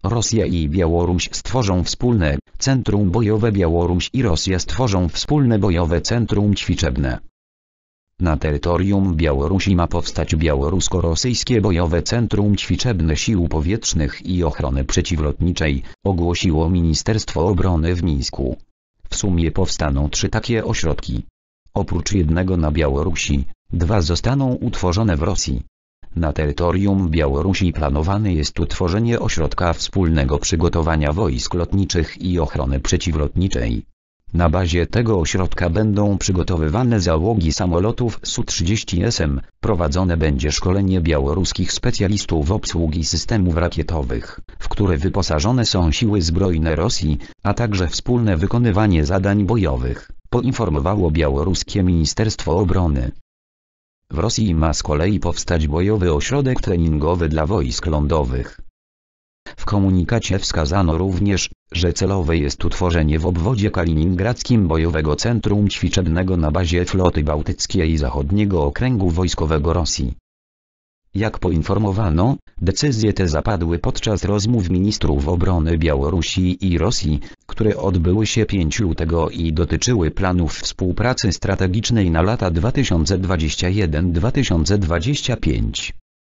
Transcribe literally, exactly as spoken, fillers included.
Rosja i Białoruś stworzą wspólne Centrum Bojowe. Białoruś i Rosja stworzą wspólne bojowe centrum ćwiczebne. Na terytorium Białorusi ma powstać Białorusko-Rosyjskie Bojowe Centrum Ćwiczebne Sił Powietrznych i Ochrony Przeciwlotniczej, ogłosiło Ministerstwo Obrony w Mińsku. W sumie powstaną trzy takie ośrodki. Oprócz jednego na Białorusi, dwa zostaną utworzone w Rosji. Na terytorium Białorusi planowane jest utworzenie ośrodka wspólnego przygotowania wojsk lotniczych i ochrony przeciwlotniczej. Na bazie tego ośrodka będą przygotowywane załogi samolotów S U trzydzieści S M, prowadzone będzie szkolenie białoruskich specjalistów obsługi systemów rakietowych, w które wyposażone są siły zbrojne Rosji, a także wspólne wykonywanie zadań bojowych, poinformowało białoruskie Ministerstwo Obrony. W Rosji ma z kolei powstać bojowy ośrodek treningowy dla wojsk lądowych. W komunikacie wskazano również, że celowe jest utworzenie w obwodzie kaliningradzkim bojowego centrum ćwiczebnego na bazie floty bałtyckiej Zachodniego Okręgu Wojskowego Rosji. Jak poinformowano, decyzje te zapadły podczas rozmów ministrów obrony Białorusi i Rosji, które odbyły się piątego lutego i dotyczyły planów współpracy strategicznej na lata dwa tysiące dwudziesty pierwszy do dwa tysiące dwudziestego piątego.